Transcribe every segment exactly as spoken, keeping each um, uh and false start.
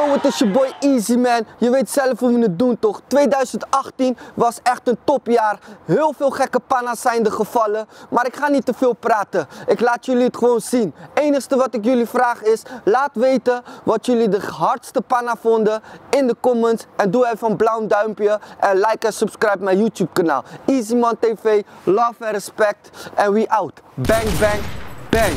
Yo, het is je boy Easy Man. Je weet zelf hoe we het doen toch? twintig achttien was echt een topjaar. Heel veel gekke panna's zijn er gevallen. Maar ik ga niet te veel praten. Ik laat jullie het gewoon zien. Het enige wat ik jullie vraag is, laat weten wat jullie de hardste panna vonden in de comments. En doe even een blauw duimpje. En like en subscribe mijn YouTube kanaal. Easy Man T V, love and respect. En we out. Bang, bang, bang.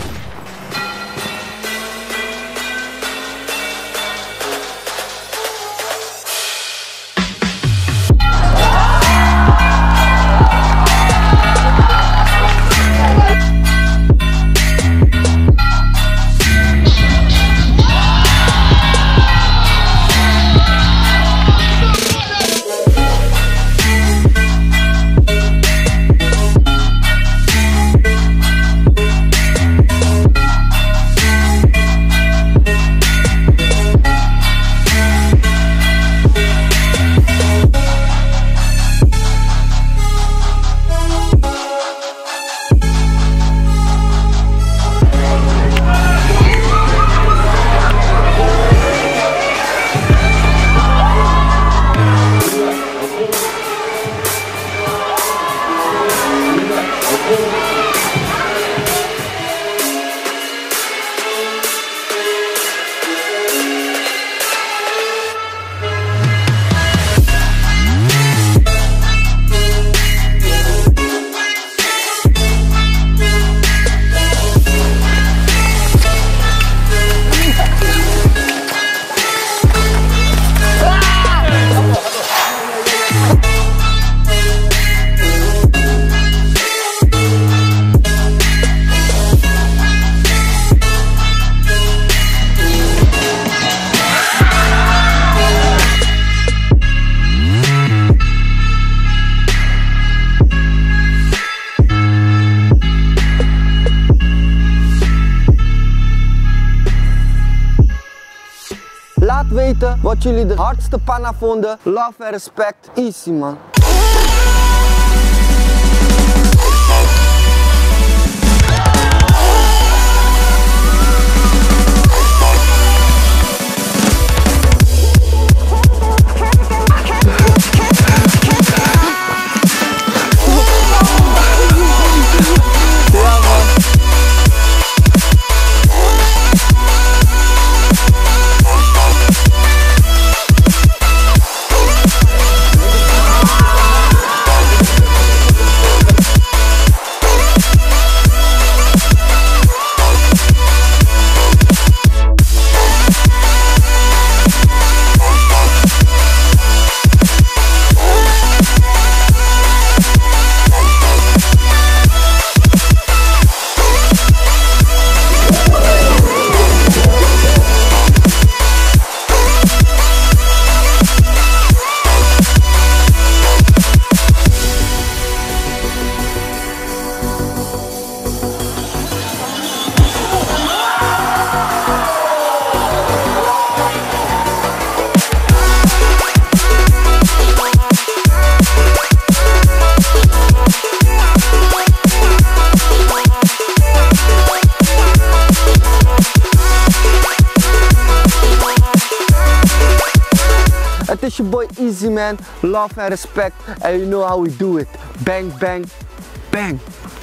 Laat weten wat jullie de hardste panna vonden. Love en respect. Easy man. Het is je boy Easy Man, love and respect, and you know how we do it. Bang, bang, bang.